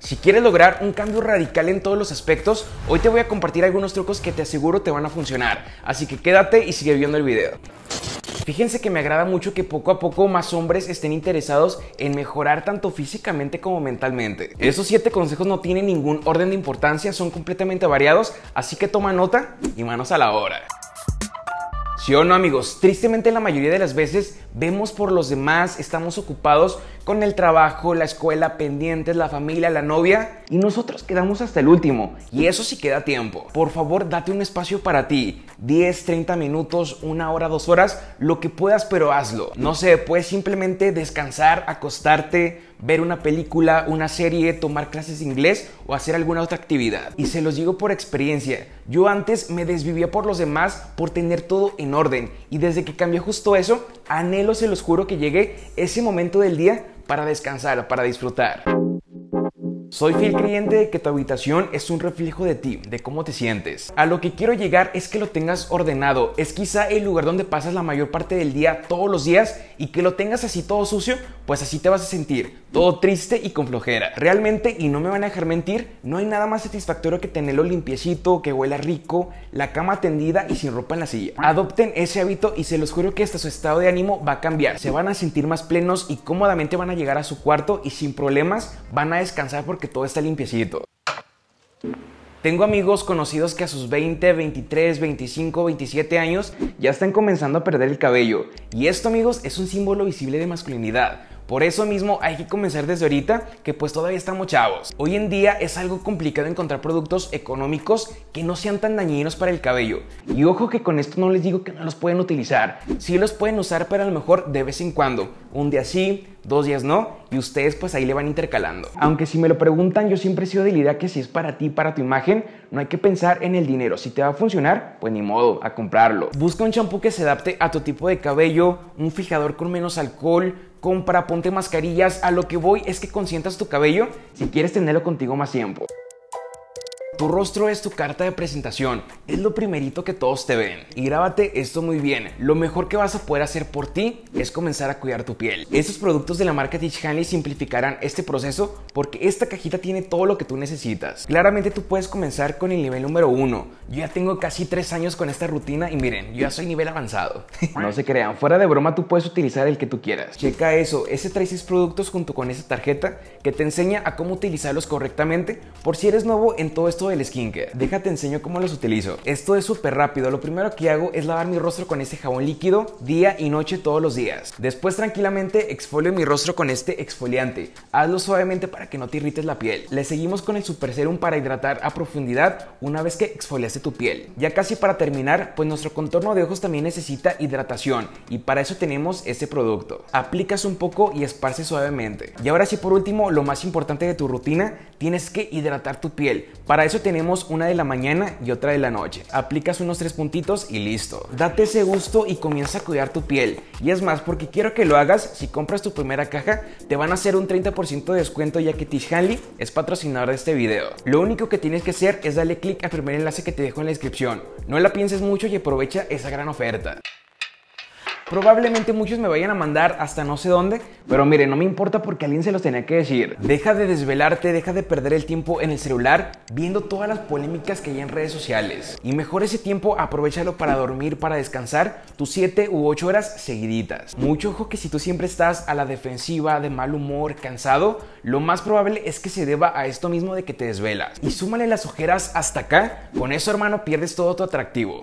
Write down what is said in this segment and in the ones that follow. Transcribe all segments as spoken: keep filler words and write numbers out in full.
Si quieres lograr un cambio radical en todos los aspectos, hoy te voy a compartir algunos trucos que te aseguro te van a funcionar. Así que quédate y sigue viendo el video. Fíjense que me agrada mucho que poco a poco más hombres estén interesados en mejorar tanto físicamente como mentalmente. Esos siete consejos no tienen ningún orden de importancia, son completamente variados, así que toma nota y manos a la obra. ¿Sí o no, amigos? Tristemente la mayoría de las veces vemos por los demás, estamos ocupados con el trabajo, la escuela, pendientes, la familia, la novia, y nosotros quedamos hasta el último, y eso sí queda tiempo. Por favor, date un espacio para ti, diez, treinta minutos, una hora, dos horas, lo que puedas, pero hazlo. No sé, puedes simplemente descansar, acostarte, ver una película, una serie, tomar clases de inglés o hacer alguna otra actividad. Y se los digo por experiencia, yo antes me desvivía por los demás por tener todo en orden, y desde que cambié justo eso, anhelo, se los juro, que llegue ese momento del día para descansar, para disfrutar. Soy fiel creyente de que tu habitación es un reflejo de ti, de cómo te sientes. A lo que quiero llegar es que lo tengas ordenado. Es quizá el lugar donde pasas la mayor parte del día, todos los días, y que lo tengas así todo sucio, pues así te vas a sentir, todo triste y con flojera. Realmente, y no me van a dejar mentir, no hay nada más satisfactorio que tenerlo limpiecito, que huela rico, la cama tendida y sin ropa en la silla. Adopten ese hábito y se los juro que hasta su estado de ánimo va a cambiar. Se van a sentir más plenos y cómodamente van a llegar a su cuarto y sin problemas van a descansar porque todo está limpiecito. Tengo amigos conocidos que a sus veinte, veintitrés, veinticinco, veintisiete años ya están comenzando a perder el cabello. Y esto, amigos, es un símbolo visible de masculinidad. Por eso mismo hay que comenzar desde ahorita, que pues todavía estamos chavos. Hoy en día es algo complicado encontrar productos económicos que no sean tan dañinos para el cabello. Y ojo que con esto no les digo que no los pueden utilizar. Sí los pueden usar, pero a lo mejor de vez en cuando. Un día sí, dos días no, y ustedes pues ahí le van intercalando. Aunque si me lo preguntan, yo siempre he sido de la idea que si es para ti, para tu imagen, no hay que pensar en el dinero. Si te va a funcionar, pues ni modo, a comprarlo. Busca un champú que se adapte a tu tipo de cabello, un fijador con menos alcohol, compra, ponte mascarillas. A lo que voy es que consientas tu cabello si quieres tenerlo contigo más tiempo. Tu rostro es tu carta de presentación, es lo primerito que todos te ven. Y grábate esto muy bien, lo mejor que vas a poder hacer por ti es comenzar a cuidar tu piel. Estos productos de la marca Tish Hanley simplificarán este proceso porque esta cajita tiene todo lo que tú necesitas. Claramente tú puedes comenzar con el nivel número uno. Yo ya tengo casi tres años con esta rutina y miren, yo ya soy nivel avanzado. No se crean, fuera de broma tú puedes utilizar el que tú quieras. Checa eso, ese trae seis productos junto con esa tarjeta que te enseña a cómo utilizarlos correctamente por si eres nuevo en todo esto del skincare. Déjate enseño cómo los utilizo. Esto es súper rápido. Lo primero que hago es lavar mi rostro con este jabón líquido día y noche todos los días. Después tranquilamente exfolio mi rostro con este exfoliante. Hazlo suavemente para que no te irrites la piel. Le seguimos con el super serum para hidratar a profundidad una vez que exfoliaste tu piel. Ya casi para terminar, pues nuestro contorno de ojos también necesita hidratación y para eso tenemos este producto. Aplicas un poco y esparces suavemente. Y ahora sí, por último, lo más importante de tu rutina, tienes que hidratar tu piel. Para eso tenemos una de la mañana y otra de la noche. Aplicas unos tres puntitos y listo. Date ese gusto y comienza a cuidar tu piel. Y es más, porque quiero que lo hagas, si compras tu primera caja, te van a hacer un treinta por ciento de descuento, ya que Tish Hanley es patrocinador de este video. Lo único que tienes que hacer es darle clic al primer enlace que te dejo en la descripción. No la pienses mucho y aprovecha esa gran oferta. Probablemente muchos me vayan a mandar hasta no sé dónde, pero mire, no me importa porque alguien se los tenía que decir. Deja de desvelarte, deja de perder el tiempo en el celular viendo todas las polémicas que hay en redes sociales. Y mejor ese tiempo aprovéchalo para dormir, para descansar tus siete u ocho horas seguiditas. Mucho ojo que si tú siempre estás a la defensiva, de mal humor, cansado, lo más probable es que se deba a esto mismo de que te desvelas. Y súmale las ojeras hasta acá, con eso, hermano, pierdes todo tu atractivo.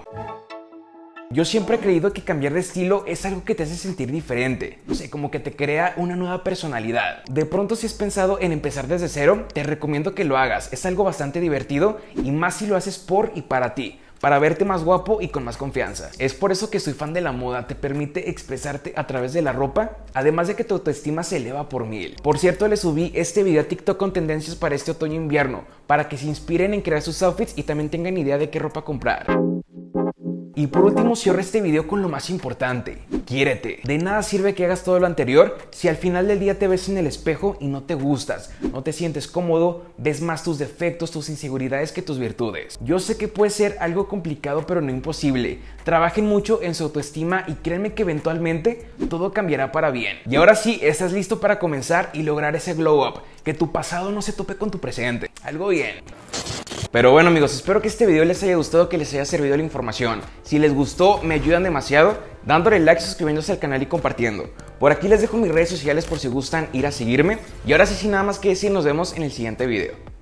Yo siempre he creído que cambiar de estilo es algo que te hace sentir diferente, no sé, como que te crea una nueva personalidad. De pronto, si has pensado en empezar desde cero, te recomiendo que lo hagas. Es algo bastante divertido y más si lo haces por y para ti, para verte más guapo y con más confianza. Es por eso que soy fan de la moda, te permite expresarte a través de la ropa, además de que tu autoestima se eleva por mil. Por cierto, le subí este video a TikTok con tendencias para este otoño-invierno, para que se inspiren en crear sus outfits y también tengan idea de qué ropa comprar. Y por último cierro este video con lo más importante: quiérete. De nada sirve que hagas todo lo anterior si al final del día te ves en el espejo y no te gustas, no te sientes cómodo, ves más tus defectos, tus inseguridades que tus virtudes. Yo sé que puede ser algo complicado, pero no imposible. Trabajen mucho en su autoestima y créanme que eventualmente todo cambiará para bien. Y ahora sí, estás listo para comenzar y lograr ese glow up, que tu pasado no se tope con tu presente. Algo bien. Pero bueno amigos, espero que este video les haya gustado, que les haya servido la información. Si les gustó, me ayudan demasiado dándole like, suscribiéndose al canal y compartiendo. Por aquí les dejo mis redes sociales por si gustan ir a seguirme. Y ahora sí, sin nada más que decir, nos vemos en el siguiente video.